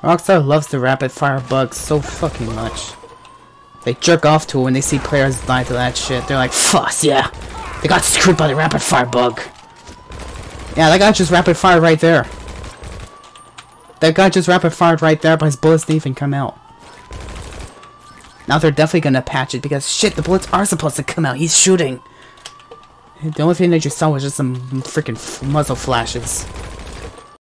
Rockstar loves the rapid fire bugs so fucking much. They jerk off to it when they see players die to that shit. They're like, fuss, yeah. They got screwed by the rapid fire bug. Yeah, that guy just rapid fired right there. That guy just rapid fired right there, but his bullets didn't even come out. Now they're definitely gonna patch it because shit, the bullets are supposed to come out. He's shooting. The only thing that you saw was just some freaking muzzle flashes.